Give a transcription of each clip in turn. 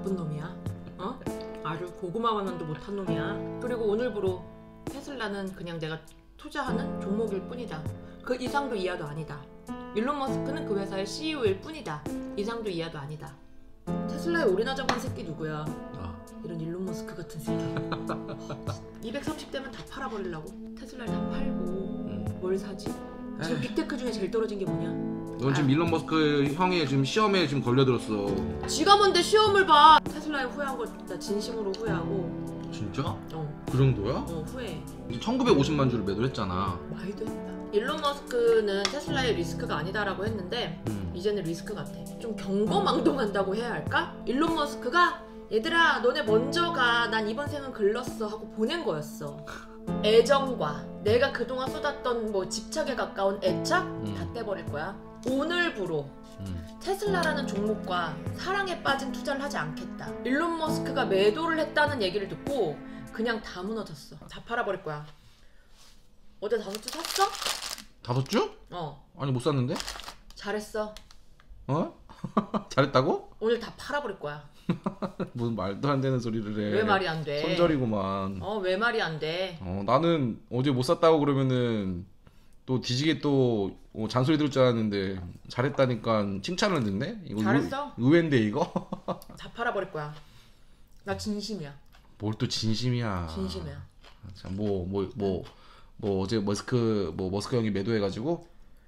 나쁜 놈이야. 어? 아주 고구마만도 못한 놈이야. 그리고 오늘부로 테슬라는 그냥 내가 투자하는 종목일 뿐이다. 그 이상도 이하도 아니다. 일론 머스크는 그 회사의 CEO일 뿐이다. 이상도 이하도 아니다. 테슬라에 올인하자고 한 새끼 누구야? 이런 일론 머스크 같은 새끼. 230대면 다 팔아버리려고. 테슬라를 다 팔고 뭘 사지? 지금 빅테크 중에 제일 떨어진 게 뭐냐? 넌 지금 일론 머스크 형이 지금 시험에 지금 걸려들었어. 지가 뭔데 시험을 봐. 테슬라에 후회한 거 나 진심으로 후회하고. 진짜? 어. 그 정도야? 후회해. 1950만 주를 매도를 했잖아. 말도 안 돼. 일론 머스크는 테슬라의 리스크가 아니다라고 했는데 이제는 리스크 같아. 좀 경거망동한다고 해야 할까? 일론 머스크가 얘들아 너네 먼저 가. 난 이번 생은 글렀어 하고 보낸 거였어. 애정과 내가 그동안 쏟았던 뭐 집착에 가까운 애착 다 떼버릴 거야. 오늘부로 테슬라라는 종목과 사랑에 빠진 투자를 하지 않겠다. 일론 머스크가 매도를 했다는 얘기를 듣고 그냥 다 무너졌어. 다 팔아버릴 거야. 어제 5주 샀어? 5주? 어. 아니 못 샀는데? 잘했어. 어? 잘했다고? 오늘 다 팔아버릴 거야. 무슨 말도 안 되는 소리를 해. 왜 말이 안 돼? 손절이구만. 왜 말이 안 돼? 나는 어제 못 샀다고 그러면은 또 뒤지게 또 잔소리 들을 줄 알았는데 잘했다니까 칭찬을 듣네? 이거 잘했어. 의외인데 이거? 다 팔아버릴 거야. 나 진심이야. 뭘 또 진심이야. 진심이야. 자, 뭐 어제 머스크 형이 매도해가지고?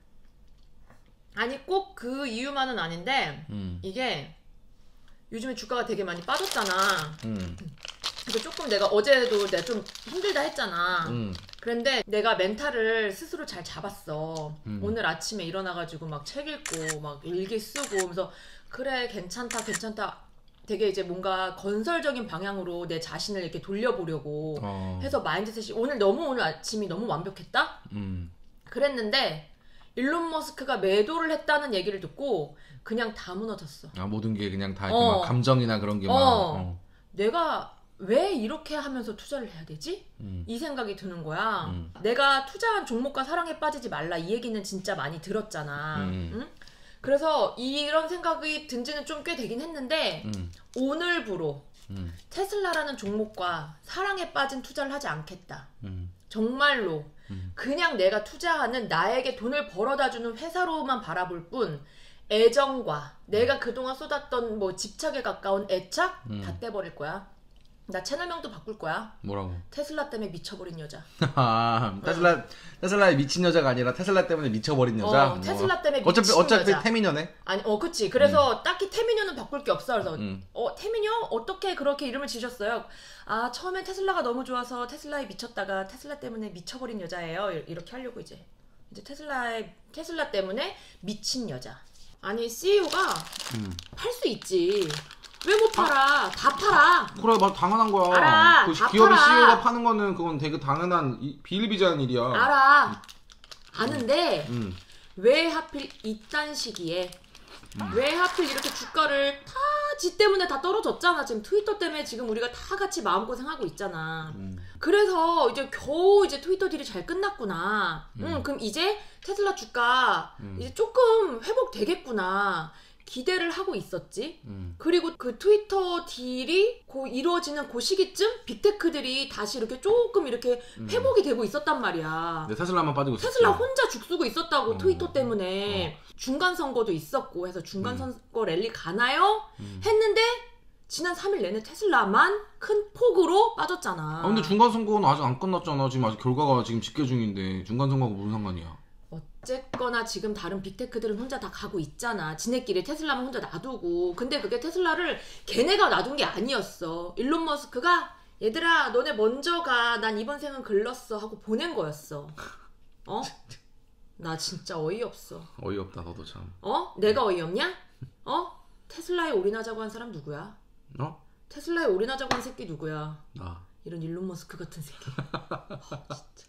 아니 꼭 그 이유만은 아닌데 이게 요즘에 주가가 되게 많이 빠졌잖아. 그래서 조금 내가 어제도 내가 좀 힘들다 했잖아. 그런데 내가 멘탈을 스스로 잘 잡았어. 오늘 아침에 일어나가지고 막 책 읽고 막 일기 쓰고 그래서 그래 괜찮다 되게 이제 뭔가 건설적인 방향으로 내 자신을 이렇게 돌려보려고 해서 마인드셋이 오늘 아침이 너무 완벽했다? 그랬는데 일론 머스크가 매도를 했다는 얘기를 듣고 그냥 다 무너졌어. 모든 게 그냥 다 이렇게 막 감정이나 그런 게 막. 내가 왜 이렇게 하면서 투자를 해야 되지? 이 생각이 드는 거야. 내가 투자한 종목과 사랑에 빠지지 말라 이 얘기는 진짜 많이 들었잖아. 응? 그래서 이런 생각이 든 지는 좀 꽤 되긴 했는데 오늘부로 테슬라라는 종목과 사랑에 빠진 투자를 하지 않겠다. 정말로 그냥 내가 투자하는 나에게 돈을 벌어다주는 회사로만 바라볼 뿐 애정과 내가 그동안 쏟았던 뭐 집착에 가까운 애착 다 떼버릴 거야. 나 채널명도 바꿀 거야. 뭐라고? 테슬라 때문에 미쳐버린 여자. 테슬라에 미친 여자가 아니라 테슬라 때문에 미쳐버린 여자? 테슬라 때문에 미친 여자. 어차피 태미녀네? 아니 그치. 그래서 딱히 태미녀는 바꿀 게 없어. 그래서 태미녀? 어떻게 그렇게 이름을 지셨어요? 처음에 테슬라가 너무 좋아서 테슬라에 미쳤다가 테슬라 때문에 미쳐버린 여자예요. 이렇게 하려고 이제 테슬라 때문에 미친 여자. 아니 CEO가 팔 수 있지. 왜 못 팔아? 다 팔아. 그래, 말 당연한 거야. 알아. 그 다 기업의 팔아. CEO가 파는 거는 그건 되게 당연한 비일비재한 일이야. 알아. 아는데 왜 하필 이딴 시기에 왜 하필 이렇게 주가를 다 지 때문에 다 떨어졌잖아. 지금 트위터 때문에 지금 우리가 다 같이 마음고생하고 있잖아. 그래서 이제 겨우 이제 트위터 딜이 잘 끝났구나. 그럼 이제 테슬라 주가 이제 조금 회복되겠구나. 기대를 하고 있었지. 그리고 그 트위터 딜이 이루어지는 그 시기쯤 빅테크들이 다시 이렇게 조금 이렇게 회복이 되고 있었단 말이야. 네, 테슬라만 빠지고 있었지. 테슬라 혼자 죽쓰고 있었다고 트위터 때문에. 중간 선거도 있었고 해서 중간 선거 랠리 가나요? 했는데 지난 3일 내내 테슬라만 큰 폭으로 빠졌잖아. 근데 중간 선거는 아직 안 끝났잖아. 지금 아직 결과가 지금 집계 중인데 중간 선거가 무슨 상관이야? 어쨌거나 지금 다른 빅테크들은 혼자 다 가고 있잖아. 지네끼리 테슬라만 혼자 놔두고. 근데 그게 테슬라를 걔네가 놔둔 게 아니었어. 일론 머스크가 얘들아 너네 먼저 가. 난 이번 생은 글렀어 하고 보낸 거였어. 나 진짜 어이없어. 어이없다 너도 참. 내가 어이없냐? 테슬라에 올인하자고 한 사람 누구야? 테슬라에 올인하자고 한 새끼 누구야? 나. 이런 일론 머스크 같은 새끼. 진짜.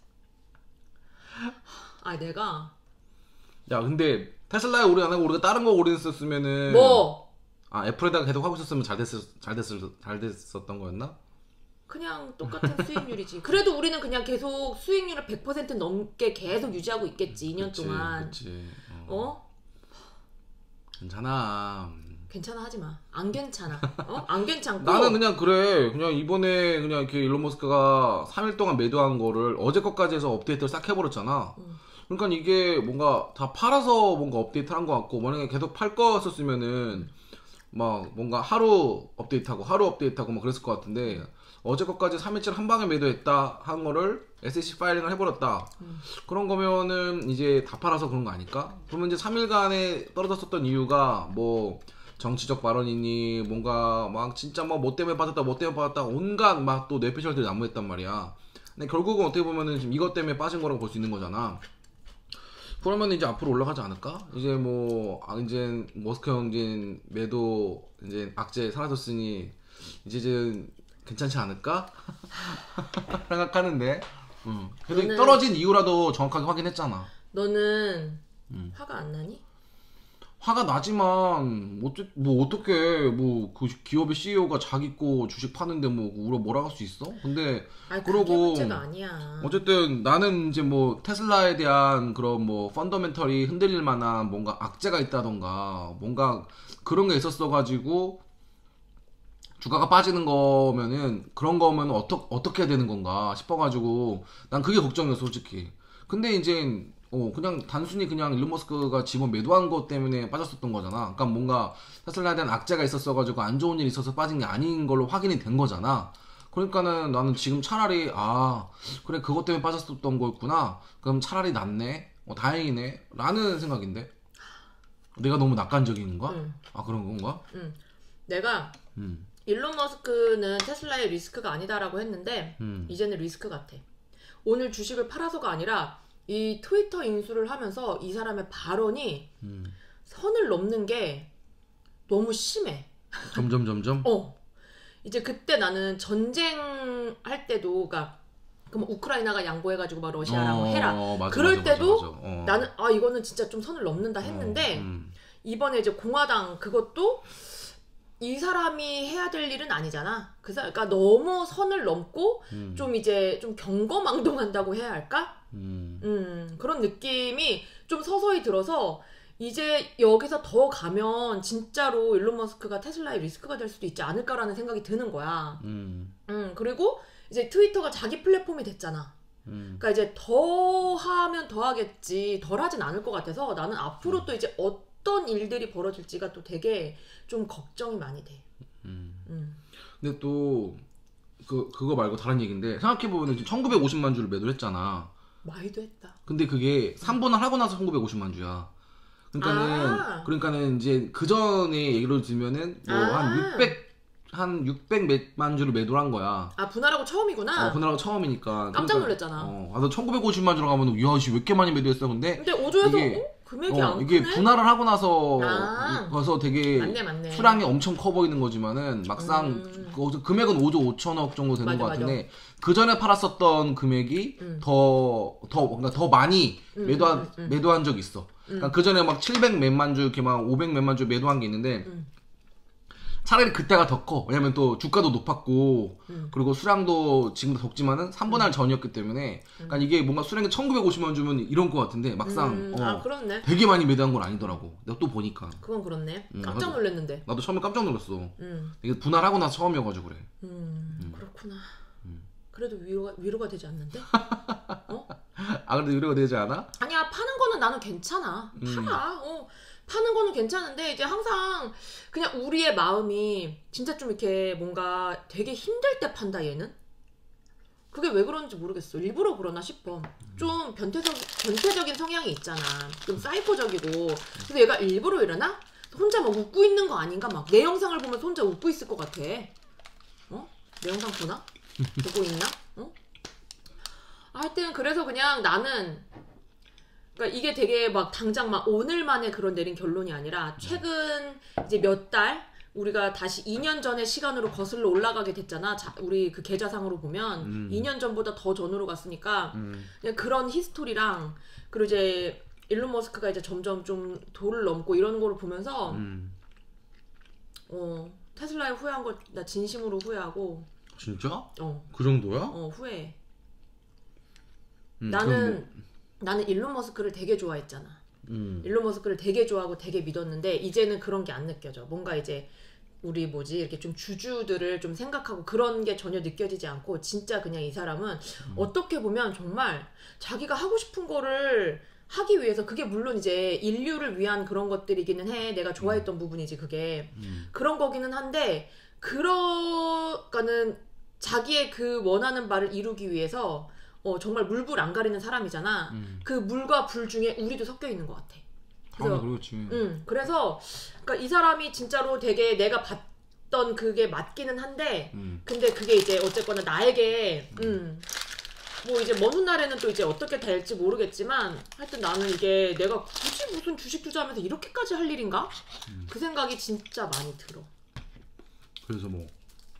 내가 야 근데 테슬라에 올인 안 하고 우리가 다른 거 올인했었으면은 뭐? 애플에다가 계속 하고 있었으면 잘 됐었던 거였나? 그냥 똑같은 수익률이지. 그래도 우리는 그냥 계속 수익률을 100% 넘게 계속 유지하고 있겠지. 2년 동안. 그치. 어? 괜찮아. 괜찮아 하지 마. 안 괜찮아. 안 괜찮고. 나는 그냥 그래. 그냥 이번에 그냥 이렇게 일론 머스크가 3일 동안 매도한 거를 어제 것까지 해서 업데이트를 싹 해버렸잖아. 그러니까 이게 뭔가 다 팔아서 뭔가 업데이트를 한 것 같고, 만약에 계속 팔 거였었으면은 막 뭔가 하루 업데이트하고 하루 업데이트하고 막 그랬을 것 같은데, 어제 것까지 3일째 한 방에 매도했다 한 거를 SEC 파일링을 해버렸다. 그런 거면은 이제 다 팔아서 그런 거 아닐까? 그러면 이제 3일간에 떨어졌었던 이유가 뭐 정치적 발언이니 뭔가 막 진짜 뭐 때문에 빠졌다 뭐 때문에 빠졌다 온갖 막 또 뇌피셜들이 난무했단 말이야. 근데 결국은 어떻게 보면은 지금 이것 때문에 빠진 거라고 볼 수 있는 거잖아. 그러면 이제 앞으로 올라가지 않을까? 이제 뭐 이제 머스크 형진 매도 이제 악재 사라졌으니 이제 괜찮지 않을까? 생각하는데. 근데 떨어진 이유라도 정확하게 확인했잖아. 너는 화가 안 나니? 화가 나지만 뭐 어떻게 뭐 그 기업의 CEO가 자기 거 주식 파는데 뭐 뭐라 할 수 있어? 근데 그게 문제가 아니야. 어쨌든 나는 이제 뭐 테슬라에 대한 그런 뭐 펀더멘털이 흔들릴 만한 뭔가 악재가 있다던가 뭔가 그런 게 있었어 가지고 주가가 빠지는 거면은 그런 거면 어떻게 해야 되는 건가 싶어가지고 난 그게 걱정이었어 솔직히. 근데 이제 그냥 단순히 그냥 일론 머스크가 지분 매도한 것 때문에 빠졌었던 거잖아. 그러니까 뭔가 테슬라에 대한 악재가 있었어가지고 안 좋은 일이 있어서 빠진 게 아닌 걸로 확인이 된 거잖아. 그러니까는 나는 지금 차라리 그래 그것 때문에 빠졌었던 거였구나. 그럼 차라리 낫네. 다행이네. 라는 생각인데. 내가 너무 낙관적인가? 그런 건가? 내가 일론 머스크는 테슬라의 리스크가 아니다라고 했는데 이제는 리스크 같아. 오늘 주식을 팔아서가 아니라 이 트위터 인수를 하면서 이 사람의 발언이 선을 넘는 게 너무 심해. 점점? 이제 그때 나는 전쟁할 때도 그럼 우크라이나가 양보해가지고 막 러시아랑 해라. 그럴 때도 나는 이거는 진짜 좀 선을 넘는다 했는데 이번에 이제 공화당 그것도 이 사람이 해야 될 일은 아니잖아. 그러니까 너무 선을 넘고 좀 이제 좀 경거망동한다고 해야 할까? 그런 느낌이 좀 서서히 들어서 이제 여기서 더 가면 진짜로 일론 머스크가 테슬라의 리스크가 될 수도 있지 않을까라는 생각이 드는 거야. 그리고 이제 트위터가 자기 플랫폼이 됐잖아. 그러니까 이제 더 하면 더 하겠지 덜 하진 않을 것 같아서 나는 앞으로 또 이제 어떤 일들이 벌어질지가 또 되게 좀 걱정이 많이 돼. 근데 또 그거 말고 다른 얘기인데 생각해보면 1950만 주를 매도를 했잖아. 많이도 했다. 근데 그게 3분할 하고 나서 1950만 주야. 그러니까는 이제 그 전에 예를 들면은 뭐 한 600 몇만 주를 매도를 한 거야. 분할하고 처음이구나. 분할하고 처음이니까. 깜짝 놀랐잖아. 너 1950만 주로 가면 야씨 왜 이렇게 많이 매도했어. 근데 5조에서 금액이 안 이게 크네? 분할을 하고 나서 되게 맞네. 수량이 엄청 커 보이는 거지만은 막상 금액은 5조 5천억 정도 되는 것 같은데 그 전에 팔았었던 금액이 뭔가 더 많이 매도한 적이 있어. 그러니까 그 전에 막 700 몇만 주 이렇게 막 500 몇만 주 매도한 게 있는데 차라리 그때가 더 커. 왜냐면 또 주가도 높았고 그리고 수량도 지금도 적지만은 3분할 전이었기 때문에 그러니까 이게 뭔가 수량이 1950만 주면 이런 것 같은데 막상 그렇네. 되게 많이 매도한 건 아니더라고. 내가 또 보니까. 그건 그렇네. 깜짝 놀랐는데. 나도 처음에 깜짝 놀랐어. 이게 분할하고 나서 처음이어가지고 그래. 그렇구나. 그래도 위로가 되지 않는데? 그래도 위로가 되지 않아? 아니야, 파는 거는 나는 괜찮아. 팔아. 파는 거는 괜찮은데 이제 항상 그냥 우리의 마음이 진짜 좀 이렇게 뭔가 되게 힘들 때 판다 얘는. 그게 왜 그런지 모르겠어. 일부러 그러나 싶어. 좀 변태적인 성향이 있잖아. 좀 사이코적이고. 그래서 얘가 일부러 이러나? 혼자 막 웃고 있는 거 아닌가? 막 내 영상을 보면서 혼자 웃고 있을 것 같아. 내 영상 보나? 보고 있나? 하여튼 그래서 그냥 나는 그러니까 이게 되게 막 당장 막 오늘만에 그런 내린 결론이 아니라 최근 이제 몇 달 우리가 다시 2년 전의 시간으로 거슬러 올라가게 됐잖아. 우리 그 계좌상으로 보면 2년 전보다 더 전으로 갔으니까 그냥 그런 히스토리랑 그리고 이제 일론 머스크가 이제 점점 좀 도를 넘고 이런 거를 보면서 테슬라에 후회한 거 나 진심으로 후회하고. 진짜? 그 정도야? 후회해. 나는 일론 머스크를 되게 좋아했잖아. 일론 머스크를 되게 좋아하고 되게 믿었는데 이제는 그런 게 안 느껴져. 뭔가 이제 우리 이렇게 좀 주주들을 좀 생각하고 그런 게 전혀 느껴지지 않고 진짜 그냥 이 사람은 어떻게 보면 정말 자기가 하고 싶은 거를 하기 위해서 그게 물론 이제 인류를 위한 그런 것들이기는 해. 내가 좋아했던 부분이지 그게. 그런 거기는 한데 그러니까는 자기의 그 원하는 바를 이루기 위해서 정말 물불 안 가리는 사람이잖아. 그 물과 불 중에 우리도 섞여 있는 것 같아. 그래서 그렇지. 그래서 그러니까 이 사람이 진짜로 되게 내가 봤던 그게 맞기는 한데 근데 그게 이제 어쨌거나 나에게 뭐 이제 먼 훗날에는 또 이제 어떻게 될지 모르겠지만 하여튼 나는 이게 내가 굳이 무슨 주식 투자하면서 이렇게까지 할 일인가? 그 생각이 진짜 많이 들어. 그래서 뭐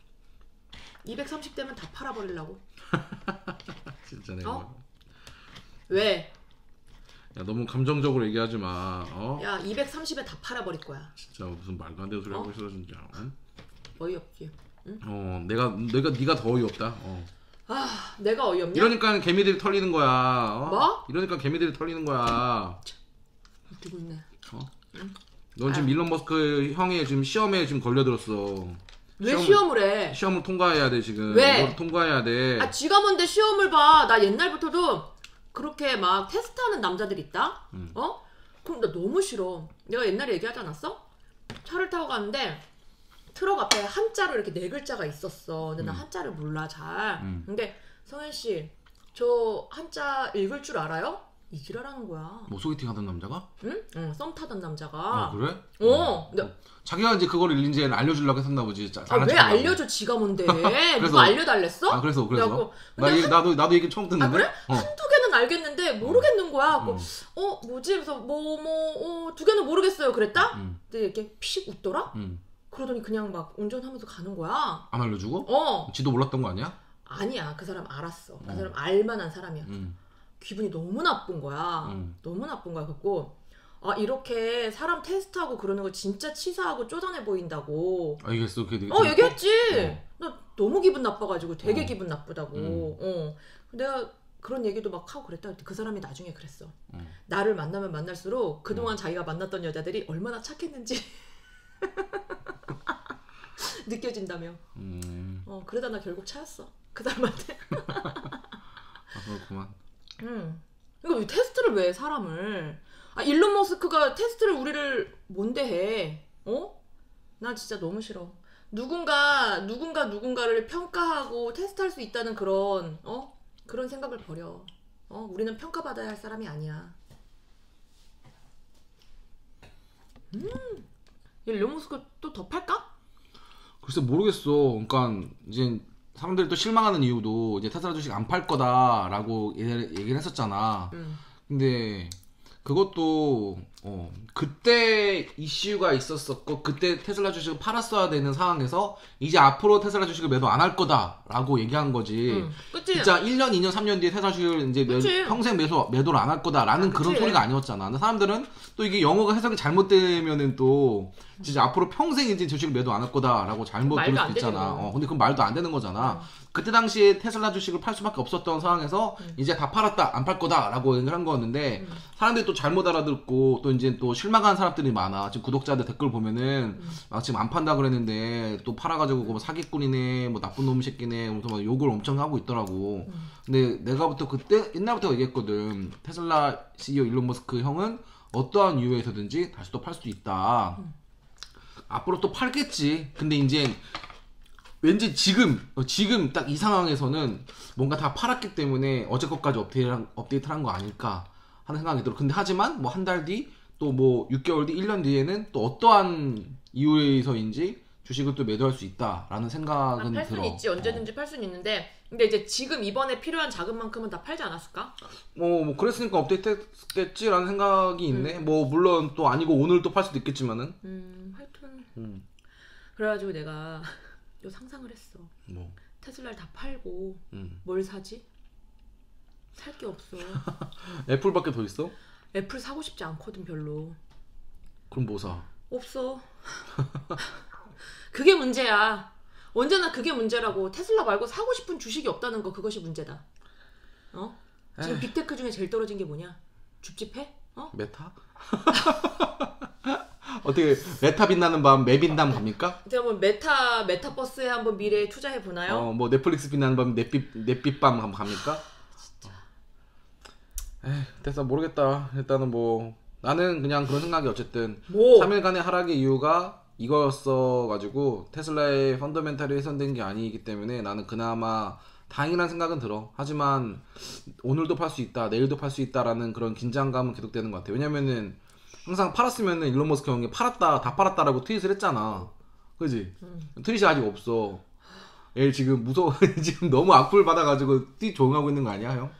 230대면 다 팔아버리려고. 진짜 내가 왜? 야 너무 감정적으로 얘기하지 마. 야 230에 다 팔아버릴 거야. 진짜 무슨 말도 안 되는 소리 하고 있어 진짜. 어이없지. 응? 네가 더 어이없다. 내가 어이없냐? 이러니까 개미들이 털리는 거야. 뭐? 이러니까 개미들이 털리는 거야. 웃기고 있네. 응? 넌 지금 일론 머스크 형이 지금 시험에 지금 걸려들었어. 왜 시험을 해? 시험을 통과해야 돼 지금. 왜? 이걸 통과해야 돼. 지가 뭔데 시험을 봐. 나 옛날부터도 그렇게 막 테스트하는 남자들 있다? 그럼 나 너무 싫어. 내가 옛날에 얘기하지 않았어? 차를 타고 가는데 트럭 앞에 한자로 이렇게 4글자가 있었어. 근데 나 한자를 몰라 잘. 근데 성현씨 저 한자 읽을 줄 알아요? 이 지랄하는 거야. 뭐 소개팅 하던 남자가? 응? 썸 타던 남자가. 그래? 근데 자기가 이제 그걸 이제 알려주려고 했었나 보지. 왜 알려줘 지가 뭔데? 누가 알려달랬어? 그래서 나도 얘기 처음 듣는데. 그래? 한두 개는 알겠는데 모르겠는 거야. 뭐지? 그래서 두 개는 모르겠어요. 그랬다? 근데 이렇게 피식 웃더라? 그러더니 그냥 막 운전하면서 가는 거야. 안 알려주고? 지도 몰랐던 거 아니야? 아니야. 그 사람 알았어. 그 사람 알만한 사람이야. 기분이 너무 나쁜 거야. 너무 나쁜 거야. 그래갖고 이렇게 사람 테스트하고 그러는 거 진짜 치사하고 쪼잔해 보인다고. 알겠어. 얘기했지. 나 너무 기분 나빠가지고 되게 기분 나쁘다고. 내가 그런 얘기도 막 하고 그랬다. 그 사람이 나중에 그랬어. 나를 만나면 만날수록 그동안 자기가 만났던 여자들이 얼마나 착했는지 느껴진다며. 그러다 나 결국 차였어. 그 사람한테. 그렇구만. 이거 테스트를 왜 해, 사람을? 일론 머스크가 테스트를 우리를 뭔데 해? 난 진짜 너무 싫어. 누군가를 평가하고 테스트할 수 있다는 그런 생각을 버려. 우리는 평가받아야 할 사람이 아니야. 일론 머스크 또 더 팔까? 글쎄 모르겠어. 그러니까 이제 사람들이 또 실망하는 이유도 이제 테슬라 주식 안 팔 거다라고 얘기를 했었잖아. 근데 그것도 그때 이슈가 있었었고 그때 테슬라 주식을 팔았어야 되는 상황에서 이제 앞으로 테슬라 주식을 매도 안 할 거다라고 얘기한 거지. 그치? 진짜 1년, 2년, 3년 뒤에 테슬라 주식을 이제 평생 매도를 안 할 거다라는 그런 소리가 아니었잖아. 근데 사람들은 또 이게 영어가 해석이 잘못되면은 또 진짜 앞으로 평생 이제 주식을 매도 안 할 거다라고 잘못 들을 수도 있잖아. 근데 그건 말도 안 되는 거잖아. 그때 당시에 테슬라 주식을 팔 수밖에 없었던 상황에서 이제 다 팔았다, 안 팔 거다라고 얘기를 한 거였는데 사람들이 또 잘못 알아듣고 또 이제 또 실망한 사람들이 많아. 지금 구독자들 댓글 보면은 막 지금 안 판다 그랬는데 또 팔아가지고 뭐 사기꾼이네, 뭐 나쁜 놈 새끼네, 무슨 막 욕을 엄청 하고 있더라고. 근데 내가부터 그때 옛날부터 얘기했거든. 테슬라 CEO 일론 머스크 형은 어떠한 이유에서든지 다시 또 팔 수도 있다. 앞으로 또 팔겠지. 근데 이제 왠지 지금 딱 이 상황에서는 뭔가 다 팔았기 때문에 어제 것까지 업데이트를 한 거 아닐까 하는 생각이 들어. 근데 하지만 뭐 한 달 뒤, 또 뭐 6개월 뒤, 1년 뒤에는 또 어떠한 이유에서인지 주식을 또 매도할 수 있다라는 생각은 팔 들어. 수는 있지. 언제든지 팔 수는 있는데 근데 이제 지금 이번에 필요한 자금만큼은 다 팔지 않았을까? 뭐 그랬으니까 업데이트 했겠지라는 생각이 있네. 뭐 물론 또 아니고 오늘 또 팔 수도 있겠지만은. 하여튼 그래가지고 내가 요 상상을 했어. 뭐 테슬라를 다 팔고 뭘 사지? 살 게 없어. 애플밖에 더 있어? 애플 사고 싶지 않거든 별로. 그럼 뭐 사? 없어. 그게 문제야. 언제나 그게 문제라고. 테슬라 말고 사고 싶은 주식이 없다는 거, 그것이 문제다. 지금 빅테크 중에 제일 떨어진 게 뭐냐? 줍집해? 메타? 어떻게 메타 빛나는 밤 매빈담 갑니까? 제가 뭐 메타버스에 한번 미래에 투자해 보나요? 뭐 넷플릭스 빛나는 밤 넷빛밤 한번 갑니까? 진짜. 에이, 됐어 모르겠다. 일단은 뭐 나는 그냥 그런 생각이 어쨌든 뭐? 3일간의 하락의 이유가 이거였어 가지고 테슬라의 펀더멘탈이 훼손된 게 아니기 때문에 나는 그나마 다행이라는 생각은 들어. 하지만 오늘도 팔 수 있다, 내일도 팔 수 있다라는 그런 긴장감은 계속되는 것 같아. 왜냐면은 항상 팔았으면은 일론 머스크 형이 팔았다, 다 팔았다라고 트윗을 했잖아. 그지? 트윗이 아직 없어. 얘 지금 무서워. 지금 너무 악플 받아가지고 트윗 조용하고 있는 거 아니야, 형?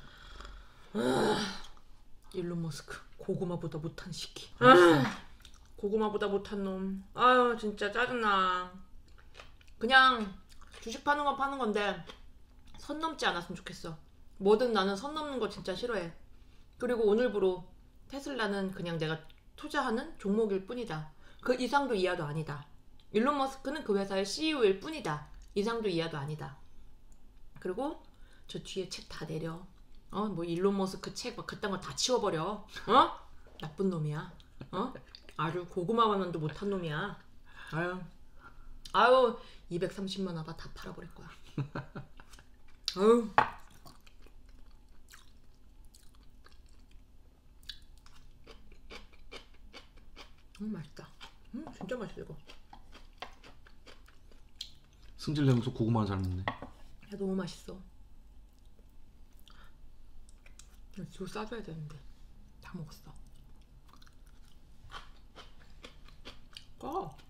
일론 머스크 고구마보다 못한 시키. 고구마보다 못한 놈. 아유 진짜 짜증나. 그냥 주식 파는 건 파는 건데 선 넘지 않았으면 좋겠어. 뭐든 나는 선 넘는 거 진짜 싫어해. 그리고 오늘부로 테슬라는 그냥 내가 투자하는 종목일 뿐이다. 그 이상도 이하도 아니다. 일론 머스크는 그 회사의 CEO일 뿐이다. 이상도 이하도 아니다. 그리고 저 뒤에 책 다 내려. 뭐 일론 머스크 책 막 그딴 거 다 치워버려. 나쁜 놈이야. 아주 고구마만도 못한 놈이야. 아유 230만 와봐 다 팔아버릴 거야. 아유. 맛있다. 진짜 맛있어 이거. 승질 내면서 고구마 잘 먹네. 야 너무 맛있어. 이거 싸줘야 되는데 다 먹었어. 꺼.